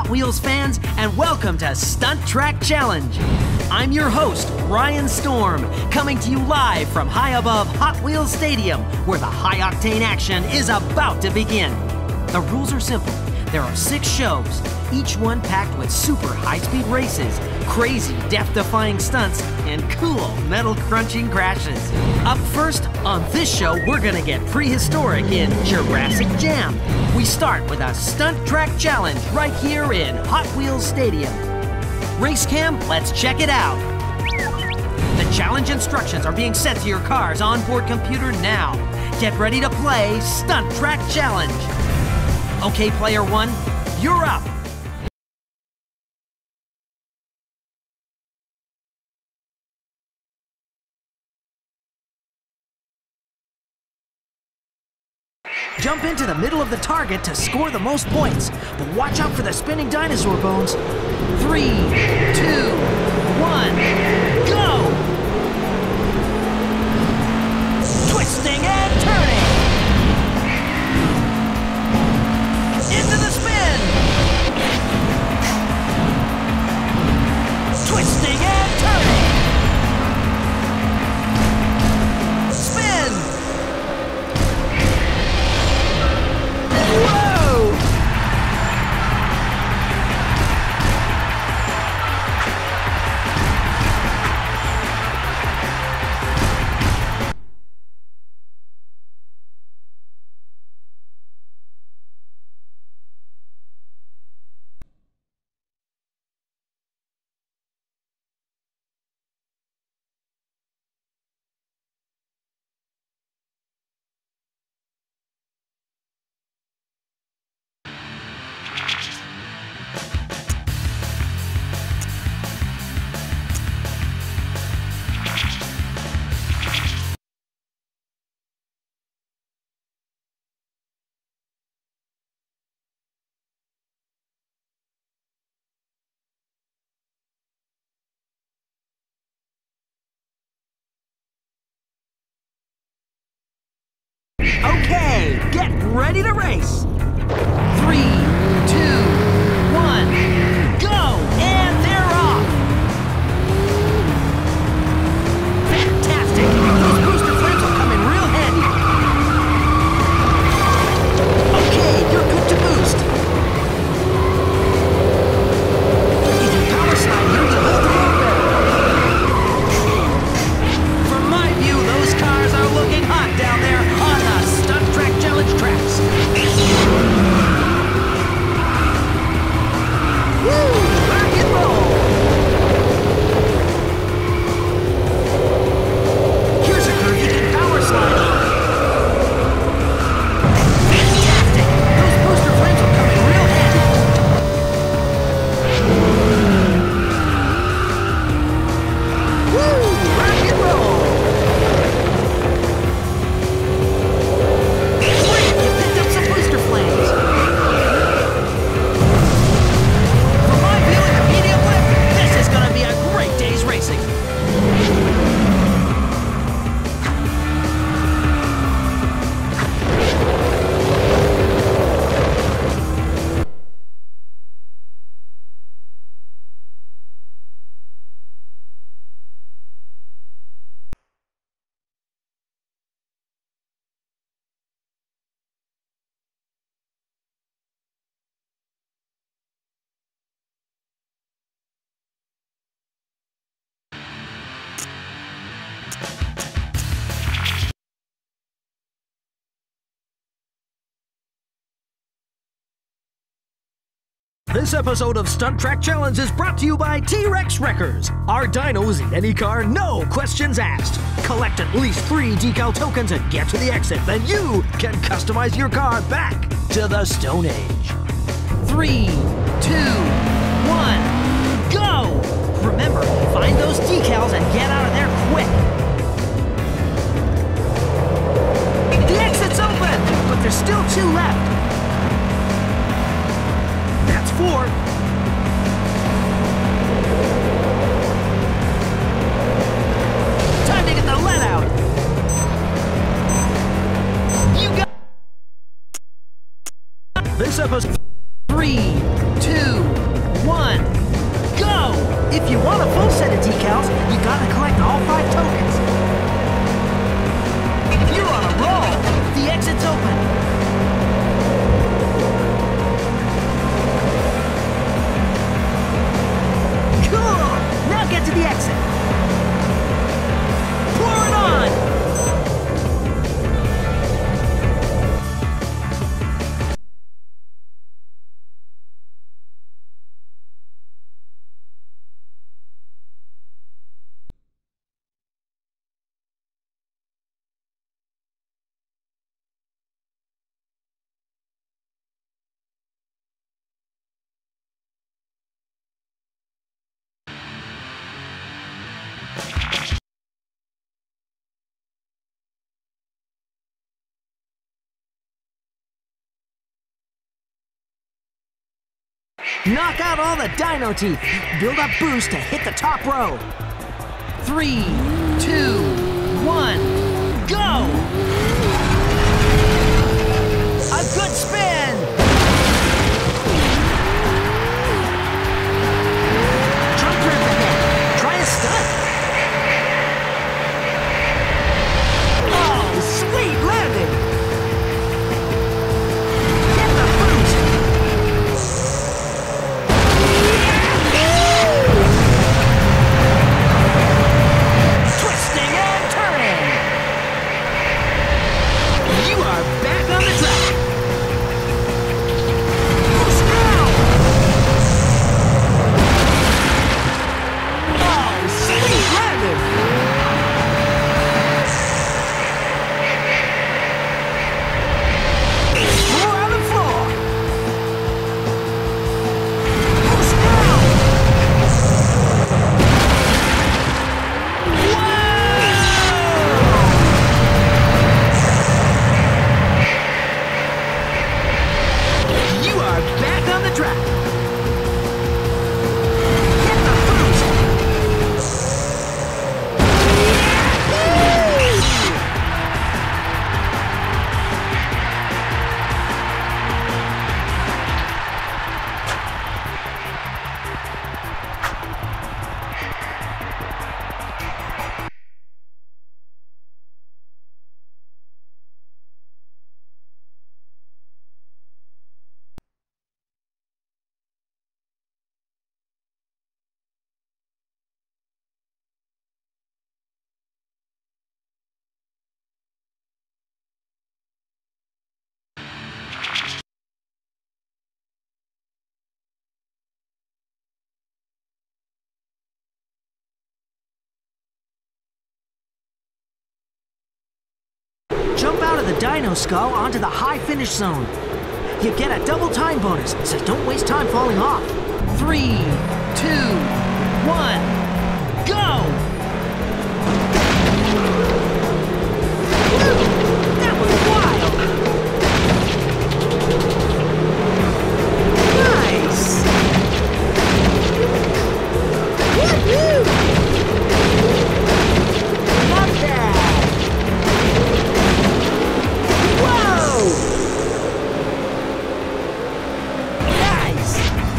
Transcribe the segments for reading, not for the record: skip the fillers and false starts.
Wheels fans, and welcome to Stunt Track Challenge. I'm your host, Ryan Storm, coming to you live from high above Hot Wheels Stadium, where the high-octane action is about to begin. The rules are simple. There are 6 shows, each one packed with super high-speed races, crazy death-defying stunts, and cool metal-crunching crashes. Up first, on this show, we're gonna get prehistoric in Jurassic Jam. We start with a Stunt Track Challenge right here in Hot Wheels Stadium. Race Cam, let's check it out. The challenge instructions are being sent to your car's onboard computer now. Get ready to play Stunt Track Challenge. Okay, player 1, you're up. Jump into the middle of the target to score the most points, but watch out for the spinning dinosaur bones. 3, 2, 1, go! Twisting and turning! Into the spin! Twisting and turning! Spin! Whoa! Okay, get ready to race. 3, 2, 1, go! And they're off! Fantastic! Those booster flames will come in real handy. Okay, you're good to boost. You can power slide here to hold the road better. From my view, those cars are looking hot down there on the Stunt Track Challenge tracks. Woo! Rock and roll! Here's a curve you can power slide on. Fantastic! Those booster flames will come in real handy. Woo! Rock and roll! This episode of Stunt Track Challenge is brought to you by T-Rex Wreckers. Our dinos in any car, no questions asked. Collect at least 3 decal tokens and get to the exit. Then you can customize your car back to the Stone Age. 3, 2, 1, go! Remember, find those decals and get out of there quick. The exit's open, but there's still 2 left. That's 4. Time to get the let out. You got this episode. 3, 2, If you want a full set of decals, you gotta collect all 5 tokens. You're on a roll! The exit's open! Cool! Now get to the exit! Pour it on! Knock out all the dino teeth. Build up boost to hit the top row. 3, 2, 1, go! A good spin! Jump ramp ahead. Try a stunt. Oh, sweet landing! Get the boost! Twisting and turning! You are back on the track! Boost now! Oh, sweet landing! Floor on the floor! Boost now! You are back on the track. Get the boost. Jump out of the dino skull onto the high finish zone. You get a double time bonus, so don't waste time falling off. 3, 2, 1, go! Woo! That was wild! Nice! Woo-hoo! Love that! Whoa! Nice!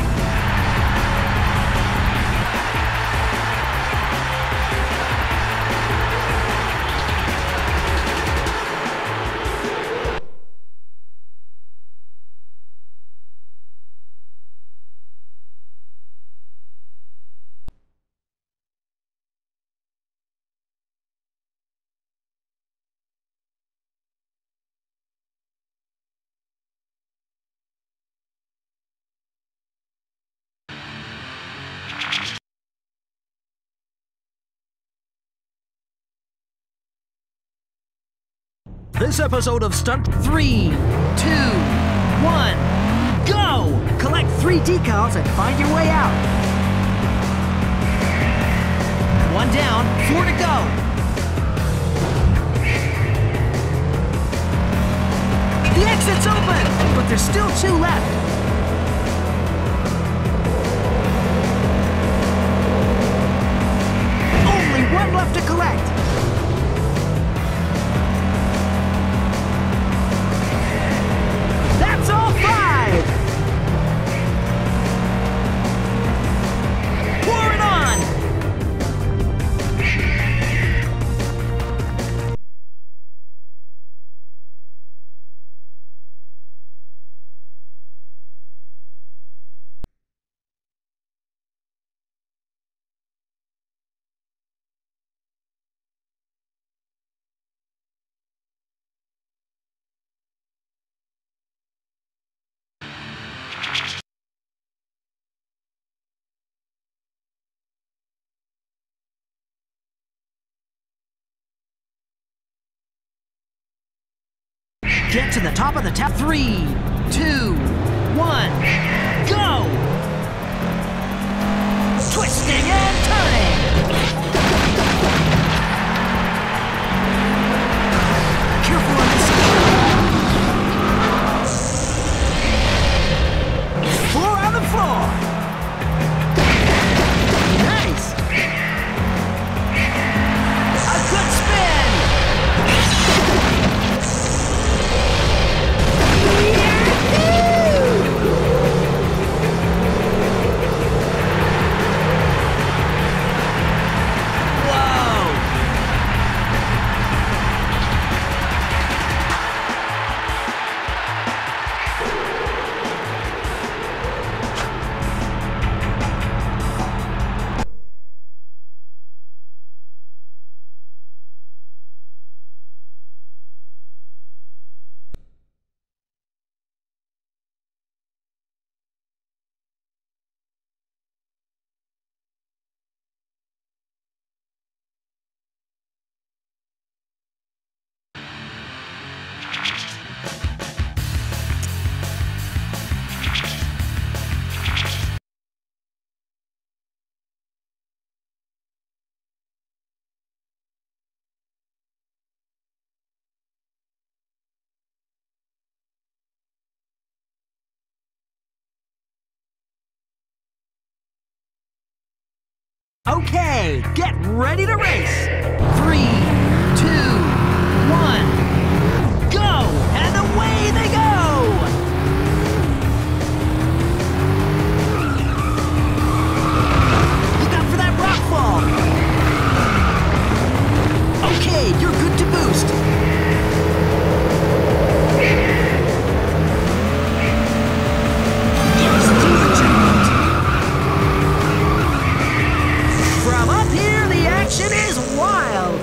This episode of Stunt 3, 2, 1, go! Collect 3 decals and find your way out. 1 down, 4 to go. The exit's open, but there's still 2 left. Only 1 left to collect. That's all 5! Pour it on! Get to the top of the tower. 3, 2, 1, go! Twisting and turning! Careful on this side. 4 on the floor! Nice! A good spin! Okay, get ready to race! 3, 2, 1, go! And away they go! Look out for that rock fall! Okay, you're good to boost! Yes, do the checkpoint! From up here, the action is wild!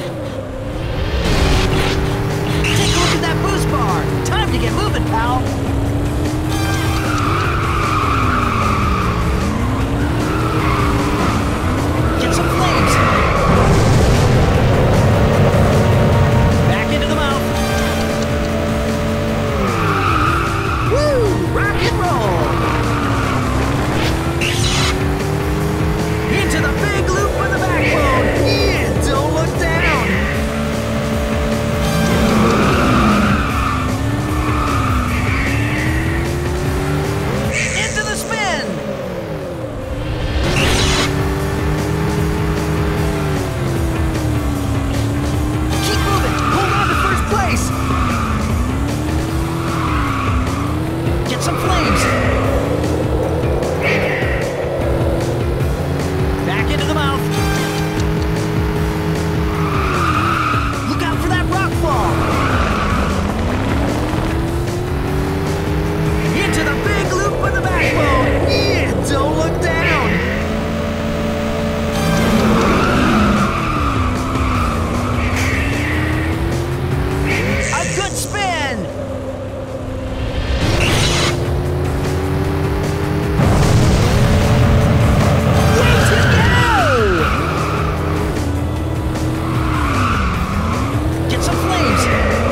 Take a look at that boost bar! Time to get moving, pal! Get some flames! Back into the mouth! Woo! Rock and roll! Into the big loop with the backbone! Yeah, don't look down! Into the spin! Keep moving! Hold on to first place! Get some flames! Back into the mouth. Look out for that rock fall. Into the big loop with the backbone. Yeah, don't look down. A good spin. Way to go! Get some flames!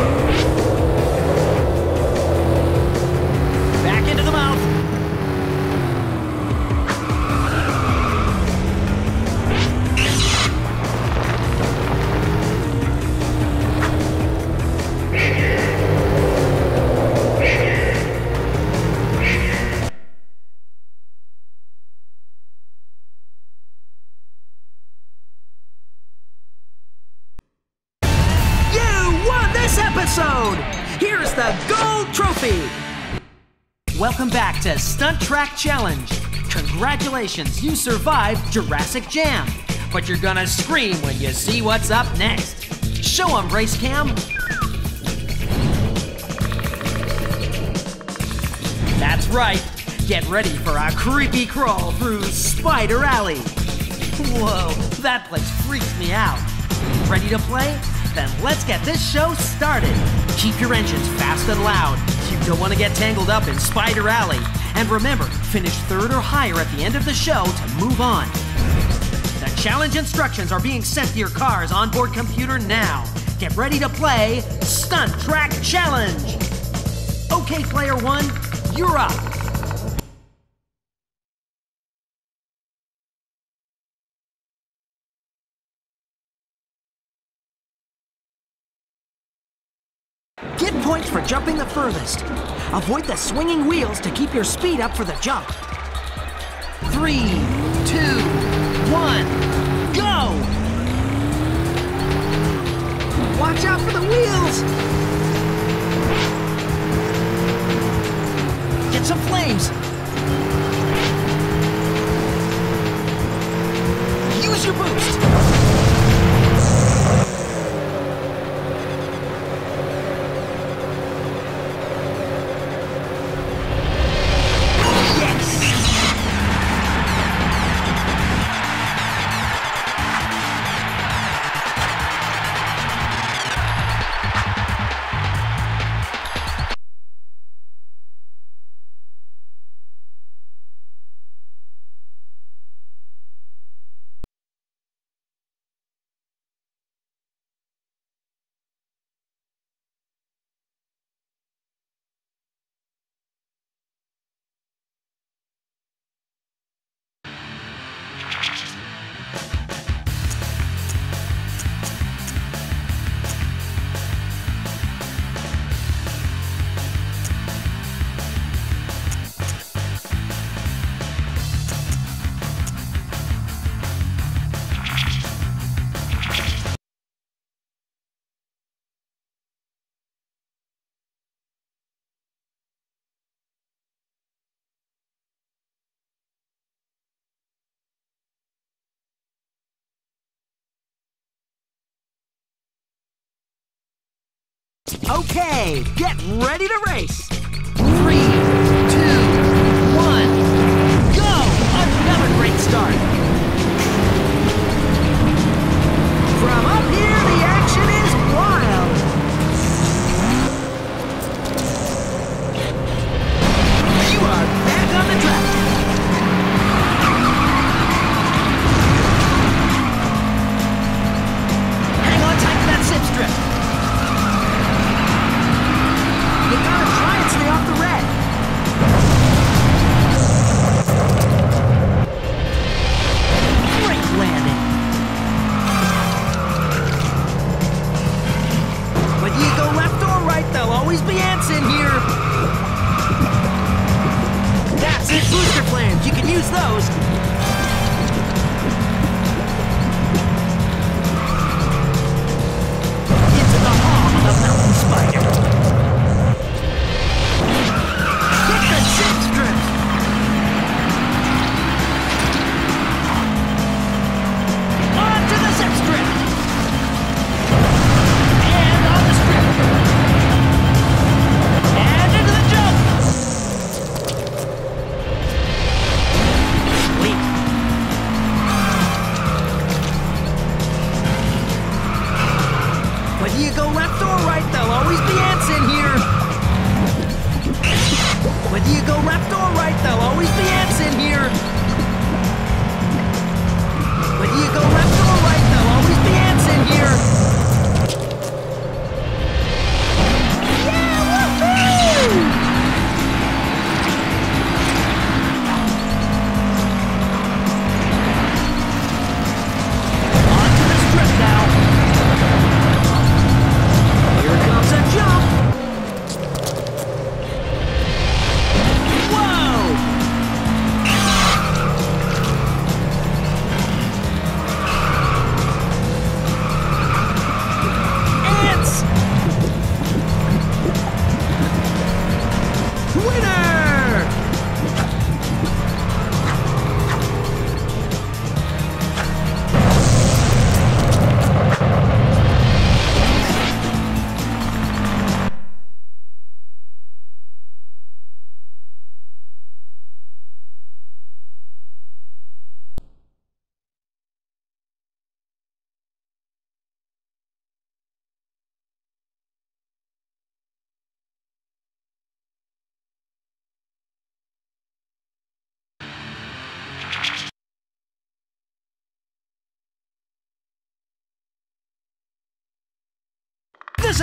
Back into the mouth! Episode! Here's the gold trophy! Welcome back to Stunt Track Challenge. Congratulations, you survived Jurassic Jam. But you're gonna scream when you see what's up next. Show 'em, Race Cam! That's right. Get ready for a creepy crawl through Spider Alley. Whoa, that place freaks me out. Ready to play? Then let's get this show started. Keep your engines fast and loud. You don't want to get tangled up in Spider Alley. And remember, finish third or higher at the end of the show to move on. The Challenge instructions are being sent to your car's onboard computer now. Get ready to play Stunt Track Challenge. Okay, player one, you're up. Get points for jumping the furthest. Avoid the swinging wheels to keep your speed up for the jump. 3, 2, 1, go! Watch out for the wheels! Get some flames! Use your boost! Okay, get ready to race! 3, 2, 1, go! Another great start! From up here, the action is wild! You are back on the track! Hang on tight to that zip strip! You gotta try and stay off the red. Great landing. Whether you go left or right, there'll always be ants in here. That's it, booster flames. You can use those. Into the hall of the mountain spider. Whether you go left or right, there'll always be ants in here. Whether you go left or right, there'll always be ants in here. Whether you go left or right, there'll always be ants in here. Yeah, woohoo! On to the strip now. Here comes a jump! Whoa!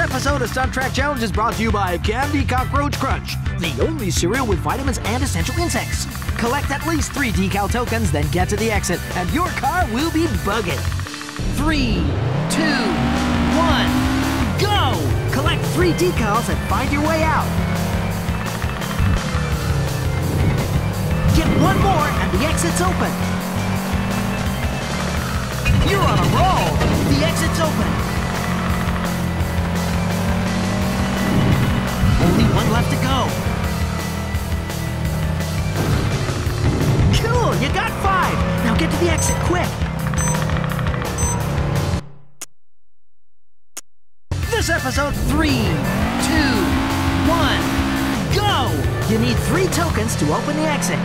episode of Stunt Track Challenge is brought to you by Candy Cockroach Crunch, the only cereal with vitamins and essential insects. Collect at least 3 decal tokens, then get to the exit, and your car will be bugging. 3, 2, 1, go! Collect 3 decals and find your way out. Get 1 more and the exit's open. You're on a roll. The exit's open. Only 1 left to go. Cool, you got 5. Now get to the exit, quick. This episode, 3, 2, 1, go! You need 3 tokens to open the exit.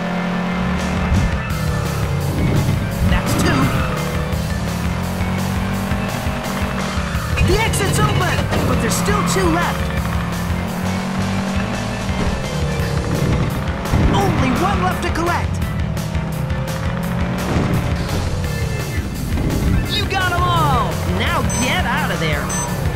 That's 2. The exit's open, but there's still 2 left. Only 1 left to collect. You got them all. Now get out of there.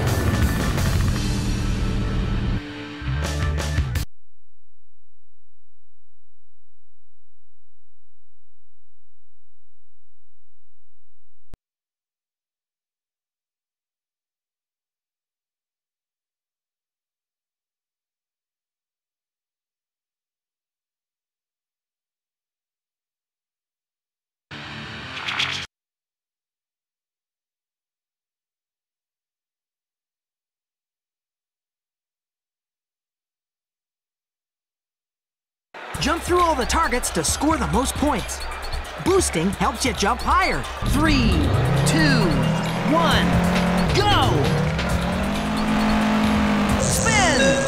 Jump through all the targets to score the most points. Boosting helps you jump higher. 3, 2, 1, go! Spin!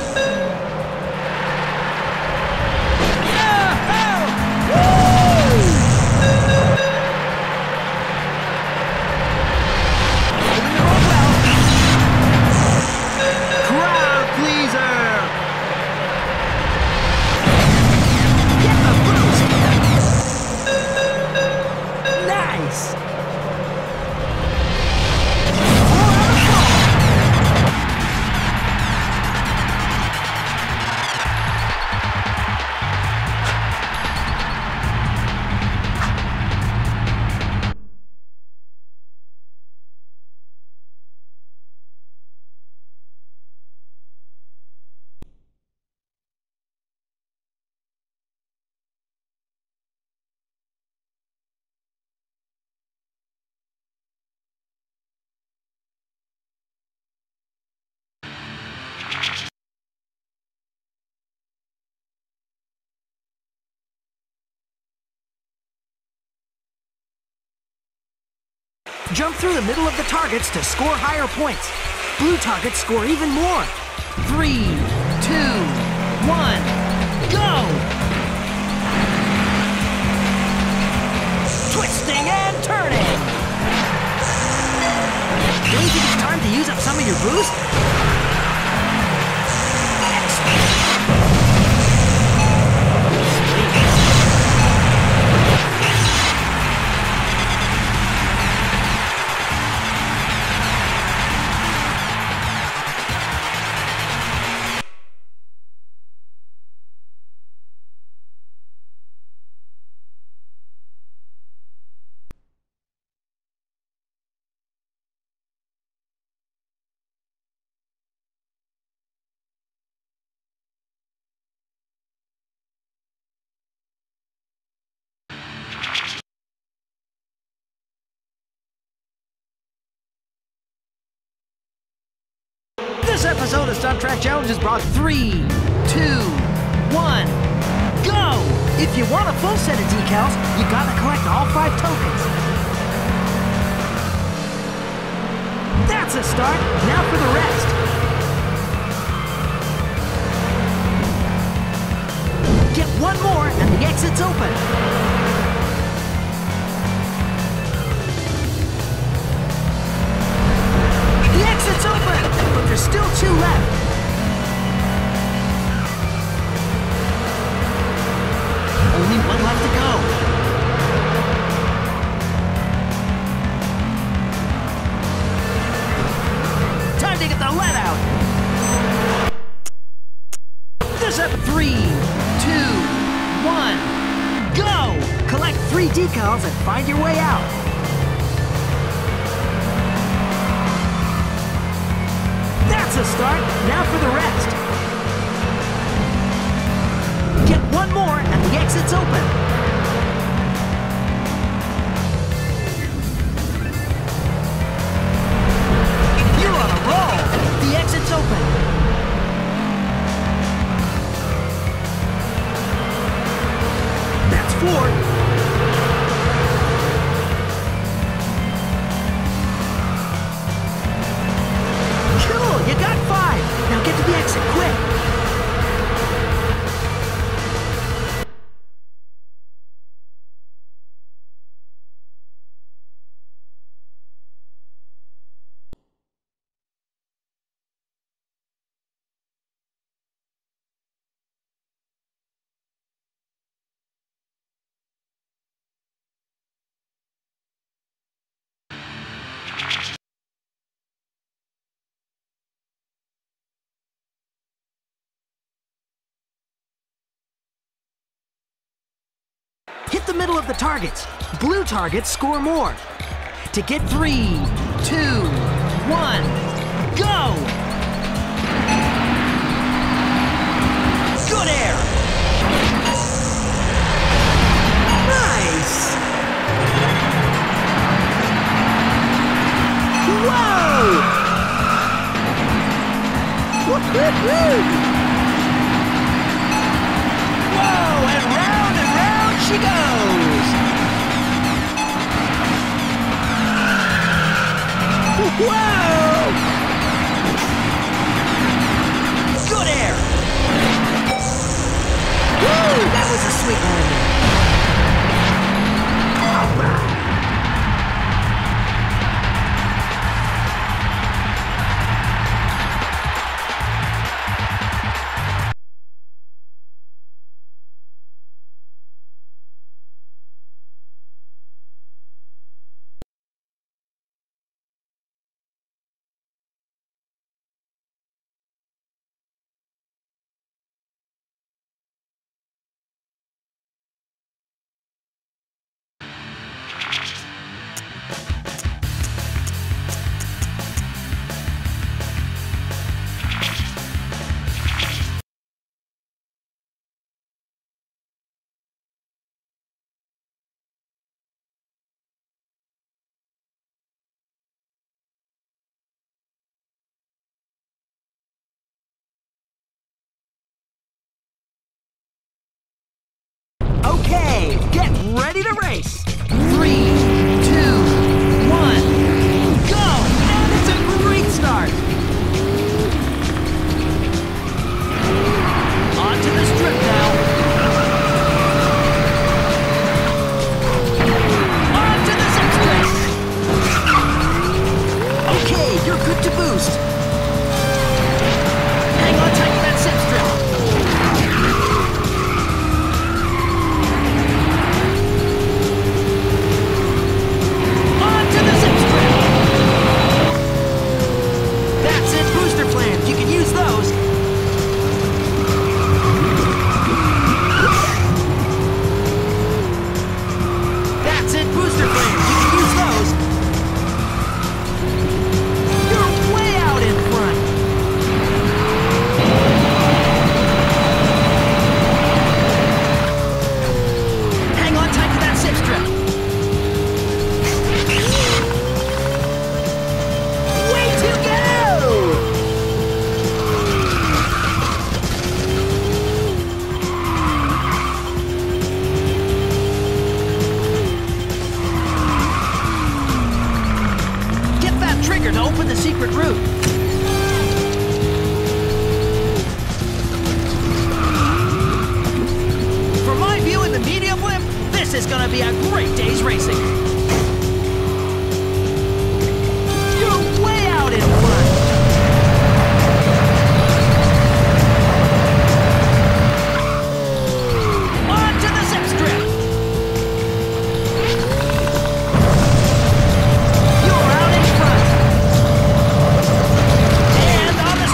Jump through the middle of the targets to score higher points. Blue targets score even more. 3, 2, 1, go! Twisting and turning! Don't you think it's time to use up some of your boost? This episode of Stunt Track Challenge is brought 3, 2, 1, go! If you want a full set of decals, you gotta collect all 5 tokens. That's a start. Now for the rest. Get 1 more and the exit's open. The exit's open, but there's still 2 left. Only 1 left to go. Time to get the let out. out. This up. 3, 2, 1, go! Collect 3 decals and find your way out. That's a start. Now for the rest. Get one more and the exit's open. You're on a roll. The exit's open. That's 4. Cool, you got 5. Now get to the exit, quick. Hit the middle of the targets. Blue targets score more. To get 3, 2, 1, go! Good air! Nice! Whoa! Woo-hoo-hoo! Whoa, and round she goes! Whoa! Good air! Woo! That was a sweet landing. All right. Okay, get ready to race. 3, 2, 1, go! And it's a great start. Onto the strip now. Onto the zip strip. Okay, you're good to boost. Hang on tight to that zip strip. You can use those. That's it, booster flames. You can use those. You're way out in front. Hang on tight to that zip strip. Way to go! To open the secret route. From my view in the medium blimp, this is gonna be a great day's racing. You're way out in front. Onto the zip strip. You're out in front. And on the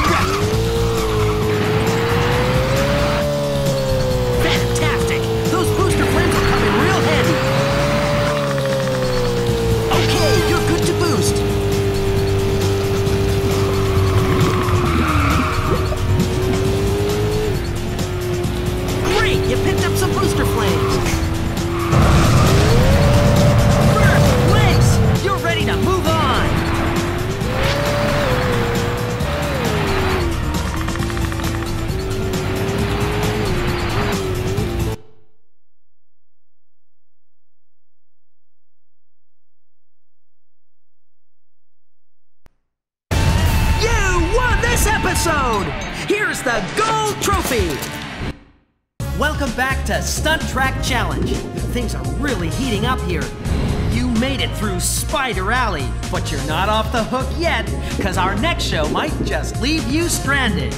here's the gold trophy! Welcome back to Stunt Track Challenge. Things are really heating up here. You made it through Spider Alley, but you're not off the hook yet, because our next show might just leave you stranded.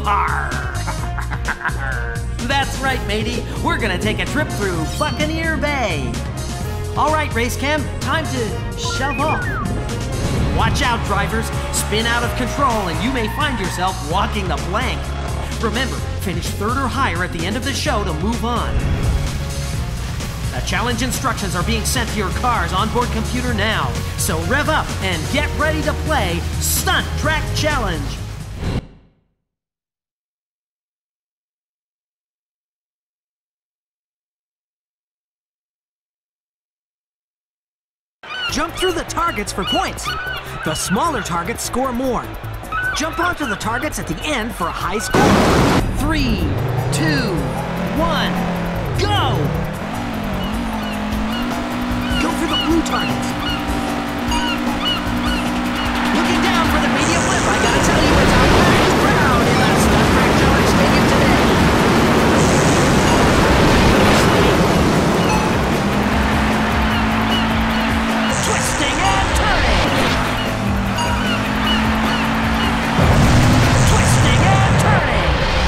That's right, matey. We're gonna take a trip through Buccaneer Bay. All right, Race Cam, time to shove off. Watch out, drivers. Spin out of control and you may find yourself walking the plank. Remember, finish third or higher at the end of the show to move on. The challenge instructions are being sent to your car's onboard computer now. So rev up and get ready to play Stunt Track Challenge. Jump through the targets for points. The smaller targets score more. Jump onto the targets at the end for a high score. 3, 2, 1, go! Go for the blue targets. Looking down for the media flip, I gotta tell you, it's a packed crowd in the Stunt Track Challenge Stadium today. Twisting and turning! Twisting and turning!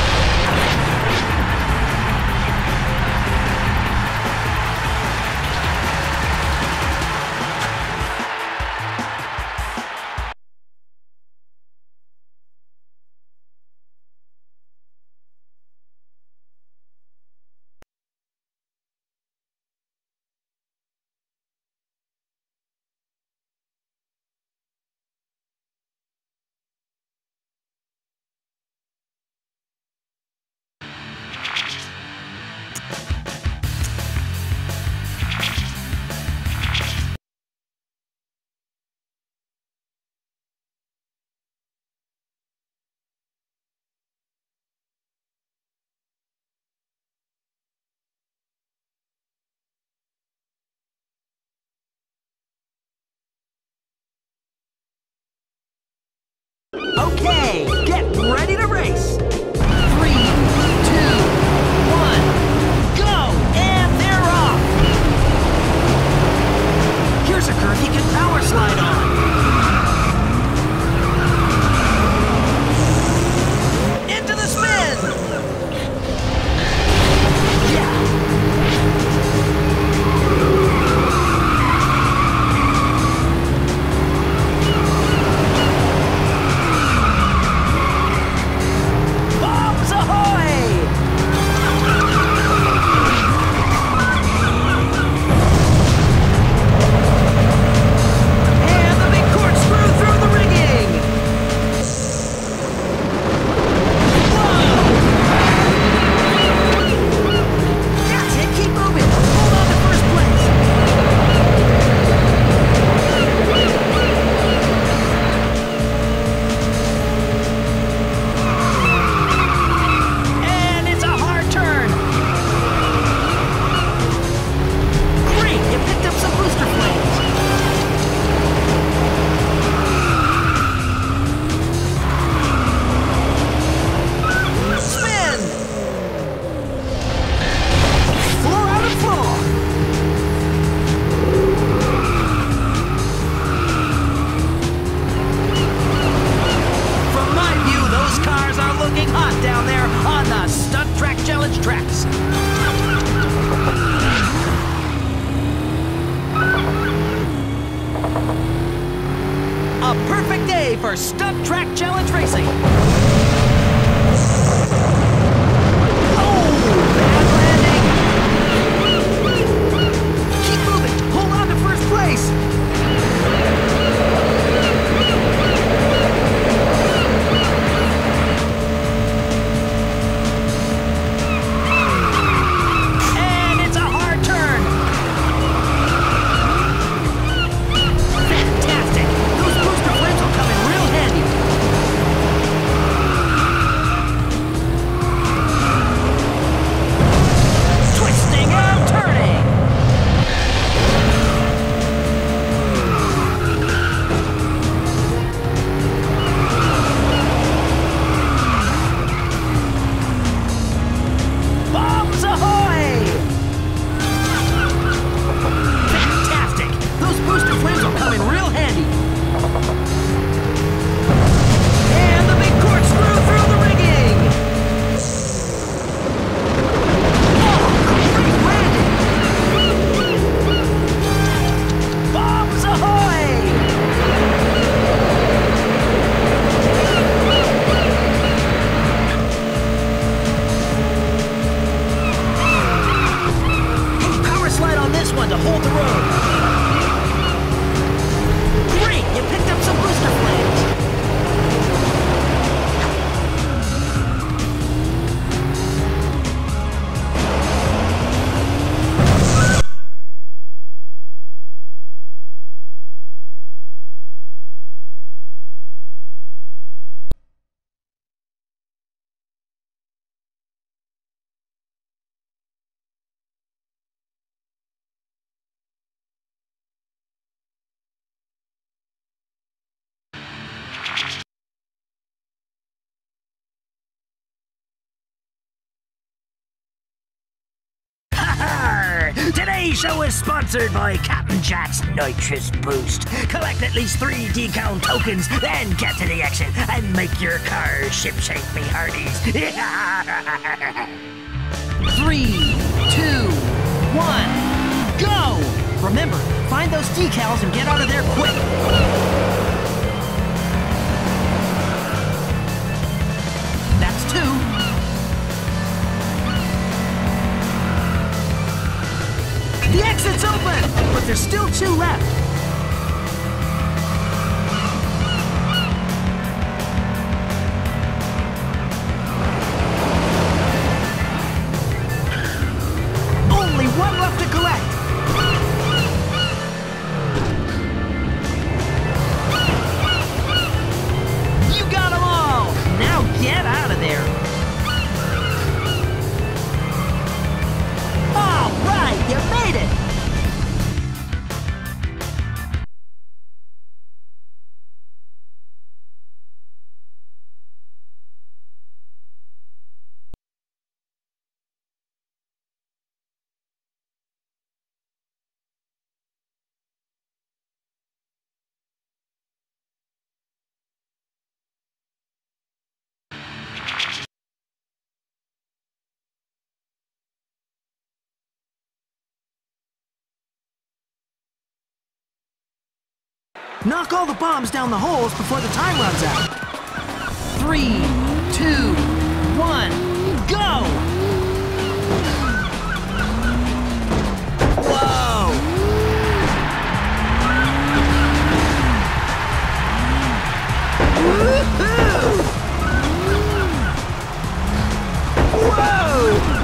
Okay, get ready to race. 3, 2, 1, go! And they're off! Here's a curve you can power slide on. Into the spin! Yeah! A perfect day for Stunt Track Challenge racing. Oh, bad landing. Keep moving. Hold on to first place. And it's a hard turn. Fantastic. Those booster flames will come in real handy. show is sponsored by Captain Jack's Nitrous Boost. Collect at least 3 decal tokens, then get to the action and make your car ship-shape me hearties. 3, 2, 1, go! Remember, find those decals and get out of there quick. That's 2. The exit's open, but there's still 2 left. Only 1 left to collect. You got them all. Now get out of there. All right, you made it. Knock all the bombs down the holes before the time runs out. 3, 2, 1, go! Whoa! Woohoo! Whoa!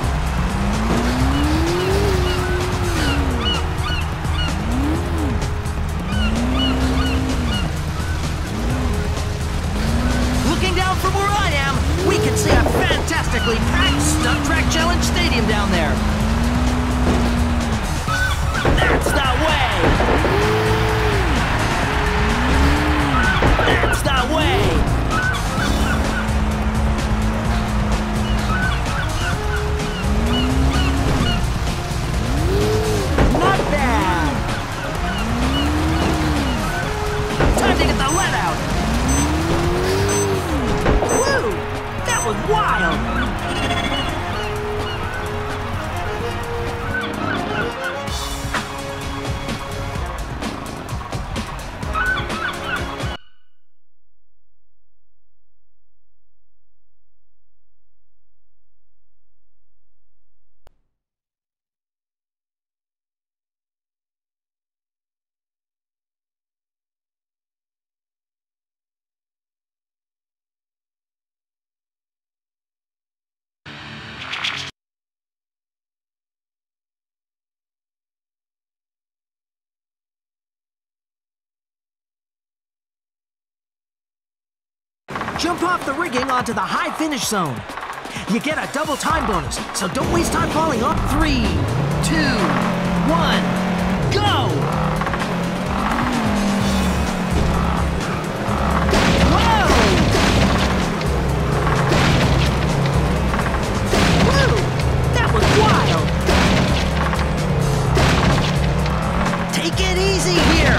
From where I am, we can see a fantastically packed Stunt Track Challenge stadium down there. That's the way! That's the way! Not bad! Time to get the lead out! That was wild! Jump off the rigging onto the high finish zone. You get a double time bonus, so don't waste time falling off. 3, 2, 1, go! Whoa! Woo! That was wild! Take it easy here!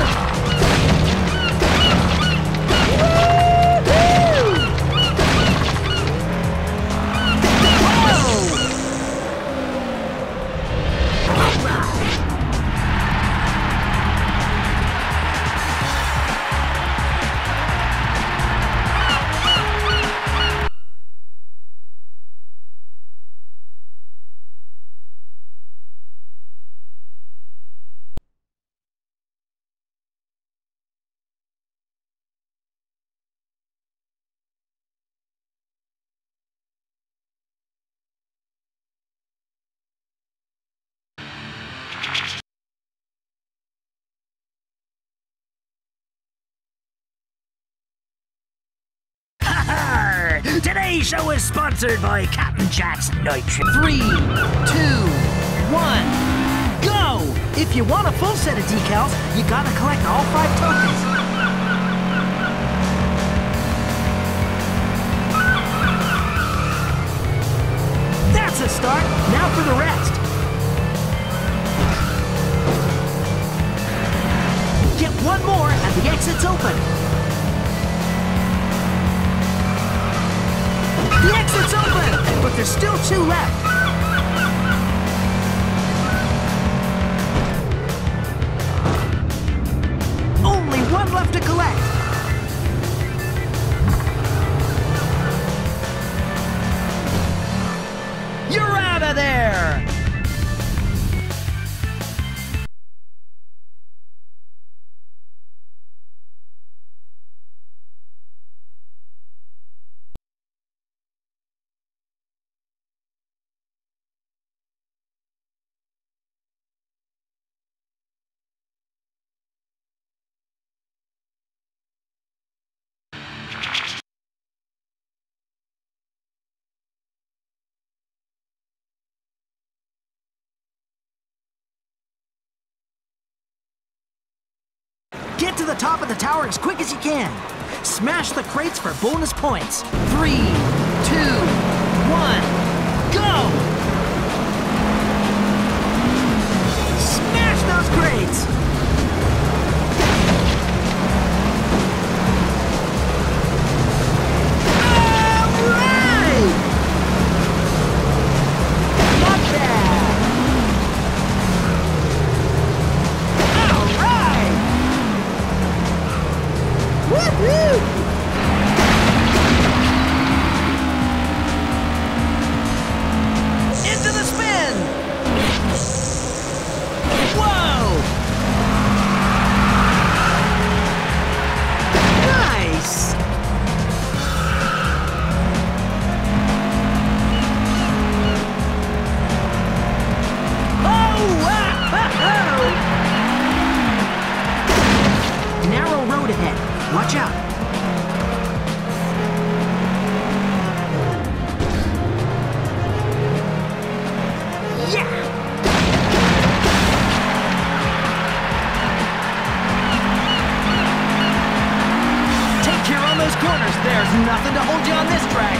Today's show is sponsored by Captain Jack's Nitrous. 3, 2, 1, go! If you want a full set of decals, you gotta collect all 5 tokens. That's a start. Now for the rest. open. The exit's open, but there's still 2 left. Only 1 left to collect. You're out of there! Get to the top of the tower as quick as you can. Smash the crates for bonus points. 3, 2, 1, go! Smash those crates! All right! Not bad! All right! Woohoo! Into the spin! Whoa! Nice! Oh! Wow! Narrow road ahead. Watch out. Yeah! Take care on those corners. There's nothing to hold you on this track.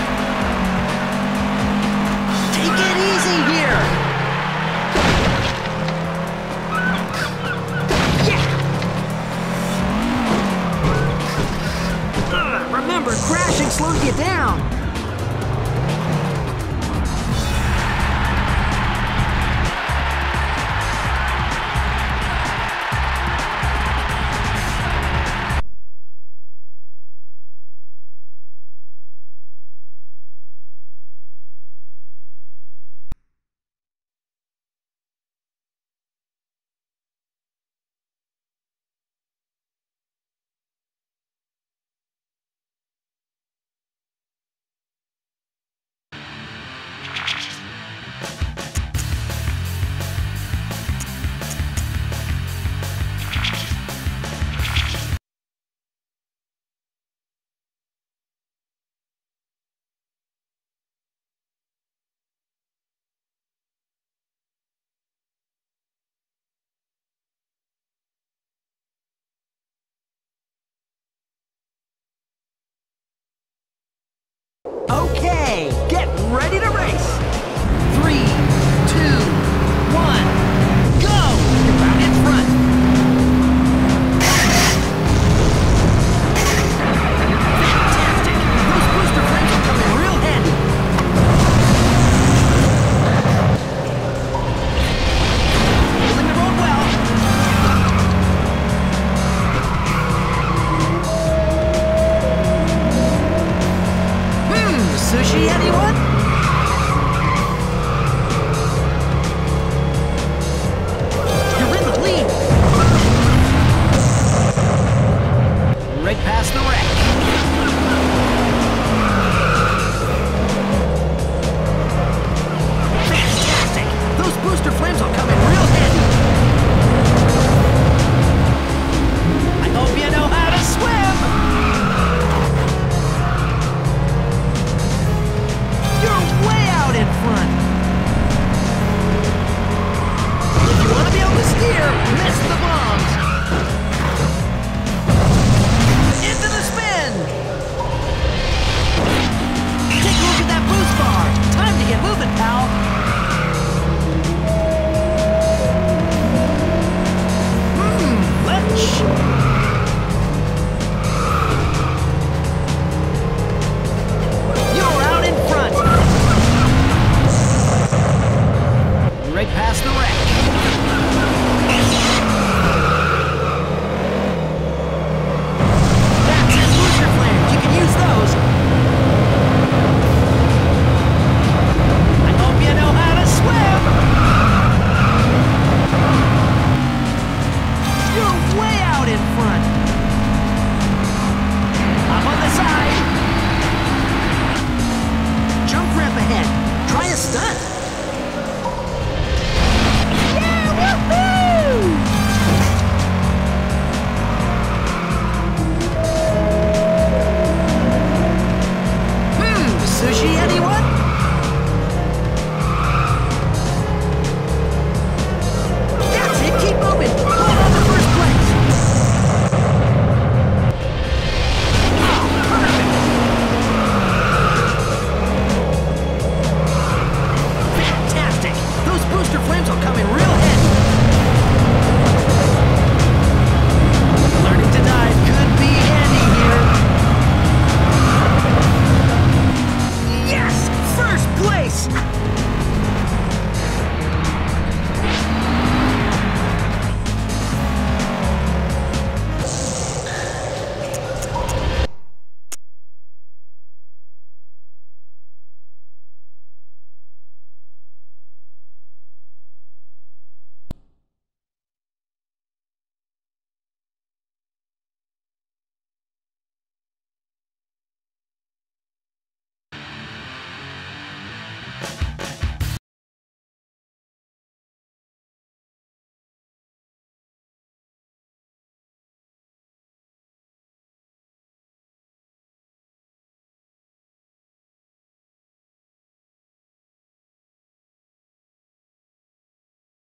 Take it easy here. Remember, crashing slows you down. Okay, get ready to race. 3, 2, 1, go! You're out in front. Fantastic! Those booster frames are coming real handy. Holding the road well. Sushi, anyone? You're in the lead. Right past the